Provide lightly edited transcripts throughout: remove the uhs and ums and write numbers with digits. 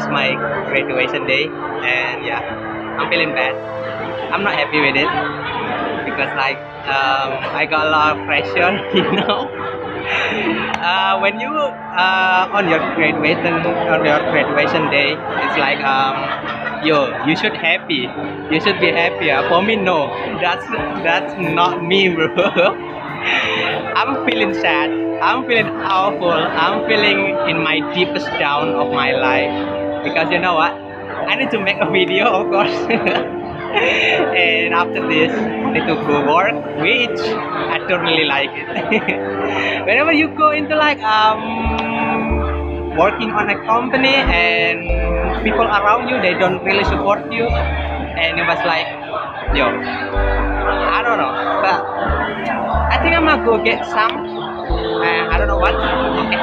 is my graduation day, and yeah, I'm feeling bad. I'm not happy with it because like I got a lot of pressure, you know. When you on your graduation day, it's like you should happy, you should be happier. For me, no, that's not me, bro. I'm feeling sad, I'm feeling awful, I'm feeling in my deepest down of my life, because you know what, I need to make a video, of course. And after this I need to go work, which I don't really like it. Whenever you go into like working on a company and people around you, they don't really support you, and it was like, yo, I don't know, but I think I'm gonna go get some, I don't know what. Okay.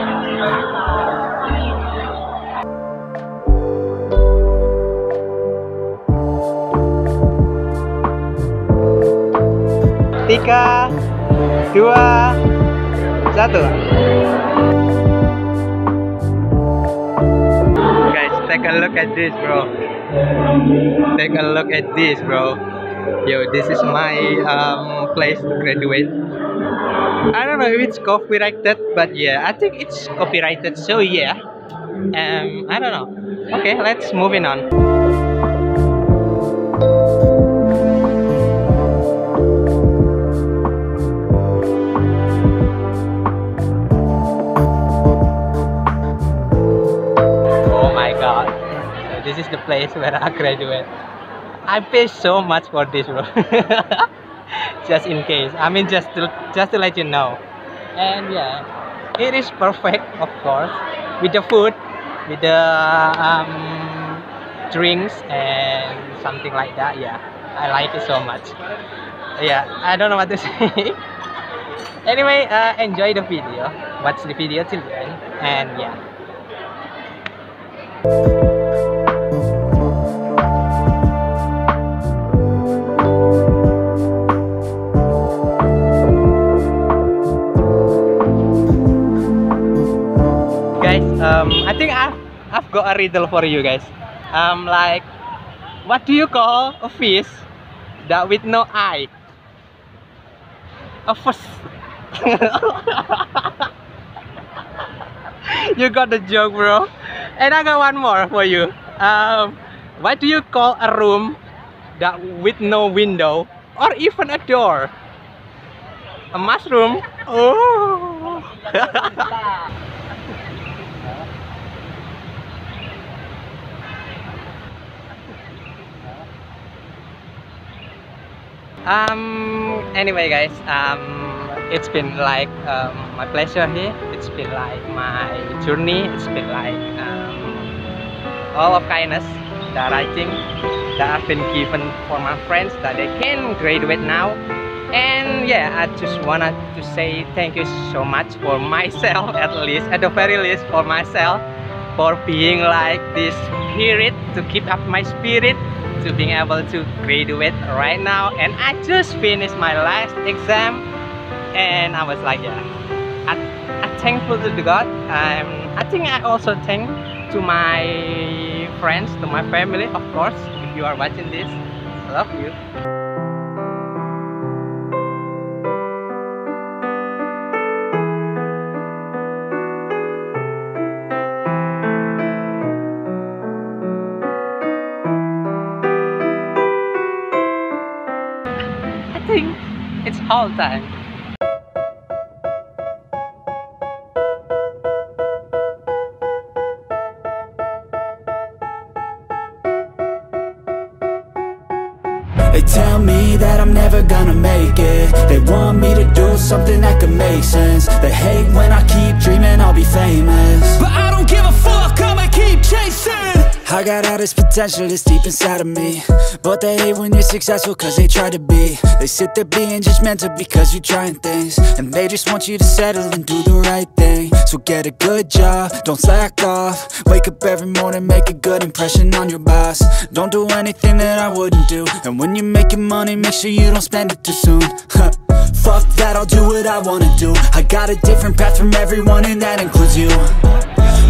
3, 2, 1. Guys, take a look at this, bro. Take a look at this, bro. Yo, this is my place to graduate. I don't know if it's copyrighted, but yeah, I think it's copyrighted, so yeah. I don't know. Okay, let's moving on. This is the place where I graduate. I pay so much for this, bro. Just in case. I mean, just to let you know. And yeah, it is perfect, of course, with the food, with the drinks and something like that. Yeah, I like it so much. Yeah, I don't know what to say. Anyway, enjoy the video. Watch the video till the end. And yeah. I think I've got a riddle for you guys. Like, what do you call a fish that with no eye? A fish. You got the joke, bro. And I got one more for you. What do you call a room that with no window or even a door? A mushroom. Oh. Anyway guys, it's been like my pleasure here. It's been like my journey. It's been like all of kindness that I think that I've been given for my friends, that they can graduate now. And yeah, I just wanted to say thank you so much for myself, at least, at the very least for myself, for being like this spirit, to keep up my spirit, to being able to graduate right now. And I just finished my last exam, and I was like, yeah, I'm thankful to God. I think I also thank to my friends, to my family, of course. If you are watching this, I love you. I think it's all time. They tell me that I'm never gonna make it. They want me to do something that could make sense. They hate when I keep dreaming I'll be famous, but I don't give a fuck, I'ma keep chasing. I got all this potential that's deep inside of me, but they hate when you're successful cause they try to be. They sit there being judgmental because you're trying things, and they just want you to settle and do the right thing. So get a good job, don't slack off. Wake up every morning, make a good impression on your boss. Don't do anything that I wouldn't do, and when you're making money, make sure you don't spend it too soon. Fuck that, I'll do what I wanna do. I got a different path from everyone, and that includes you.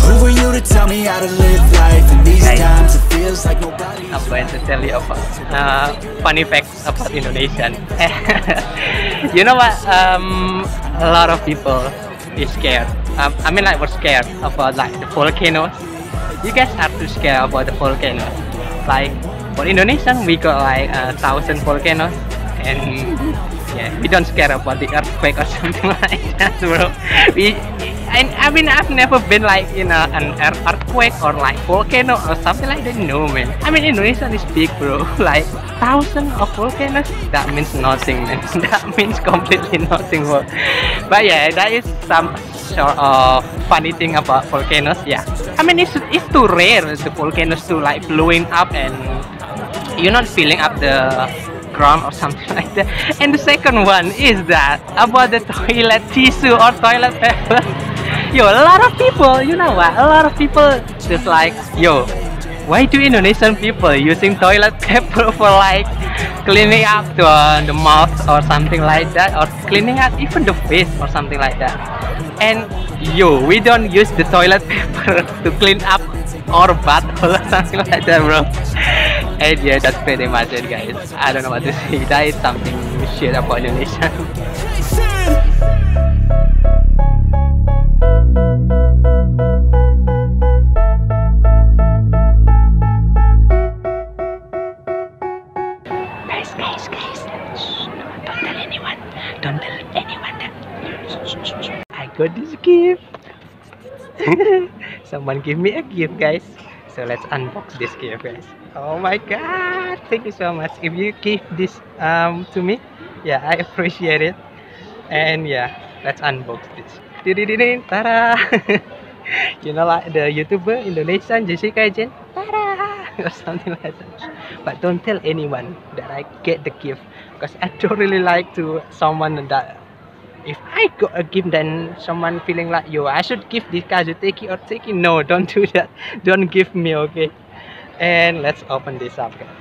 Who are you to tell me how to live life? In these times it feels like nobody. I'm going to tell you about funny facts about Indonesian. You know what? A lot of people is scared. I mean, like, we're scared about like the volcanoes. You guys are too scared about the volcanoes. Like for Indonesian, we got like 1,000 volcanoes, and yeah, we don't care about the earthquake or something like that, bro. I mean, I've never been like in an earthquake or like volcano or something like that. No, man. I mean, Indonesia is big, bro. Like 1,000 of volcanoes, that means nothing, man. That means completely nothing, bro. But yeah, that is some sort of funny thing about volcanoes. Yeah, I mean, it's too rare the volcanoes to like blowing up and you're not filling up the ground or something like that. And the second one is that about the toilet tissue or toilet paper. Yo, a lot of people, you know what? A lot of people just like, yo, why do Indonesian people using toilet paper for like cleaning up the mouth or something like that, or cleaning up even the face or something like that? And yo, we don't use the toilet paper to clean up our butt or something like that, bro. And yeah, that's pretty much it, guys. I don't know what to say. That is something shit about Indonesia. Guys, shh, don't tell anyone. Don't tell anyone that I got this gift. Someone give me a gift, guys. So let's unbox this gift, guys. Oh my god, thank you so much. If you give this to me, yeah, I appreciate it. And yeah, let's unbox this. Tada! You know, like the YouTuber Indonesian Jessica Jen, tada! Or something like that. But don't tell anyone that I get the gift, because I don't really like to someone that if I got a gift, then someone feeling like, yo, I should give this Kazutekii or tekii. No, don't do that. Don't give me, okay? And let's open this up, guys.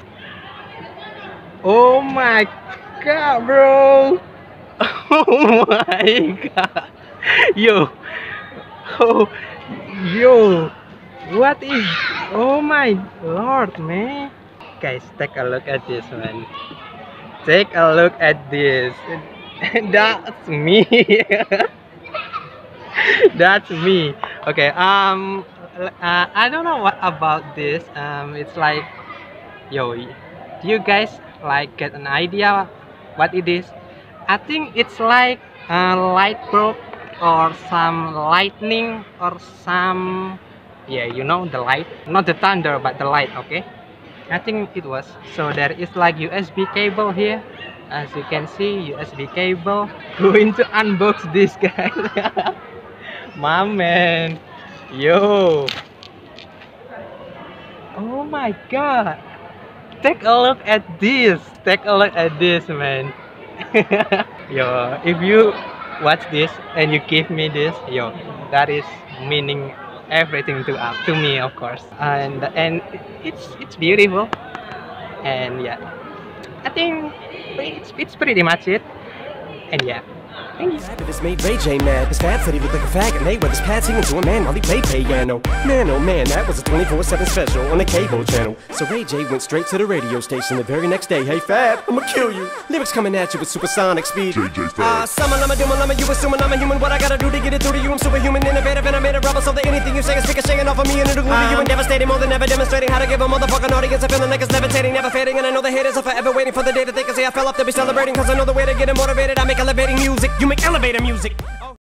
Oh my god, bro! Oh my god! Yo! Oh, yo! What is? Oh my lord, man! Guys, take a look at this, man. Take a look at this. That's me. That's me. Okay. I don't know what about this. It's like, yo, do you guys like get an idea what it is? I think it's like a light bulb or some lightning or some, yeah, you know, the light, not the thunder, but the light. Okay, I think it was. So there is like USB cable here. As you can see, USB cable. Going to unbox this, guys. My man. Yo. Oh my god. Take a look at this. Take a look at this, man. Yo, if you watch this and you give me this, yo, that is meaning everything to me, of course. And it's beautiful. And yeah, I think it's pretty much it. And yeah, thank you. This made Ray J mad. His dad said he looked like a faggot. Nay, with his pad singing to a man while he played piano. Man, oh man, that was a 24/7 special on the cable channel. So Ray J went straight to the radio station the very next day. Hey Fab, I'ma kill you. Lyrics coming at you with supersonic speed. JJ Fab. Summer, I'm a doom, I'm a you assuming I'm a human. What I gotta do to get it through to you? I'm superhuman, innovative, and I made a rubber so that anything you say is speaking, shaking off of me and it'll glue to you and devastating more than ever, demonstrating how to give a motherfucking audience a feeling like it's levitating, never fading. And I know the haters are forever waiting for the day that they can say I fell off to be celebrating, cause I know the way to get it motivated. I make elevating music, you make elevator music.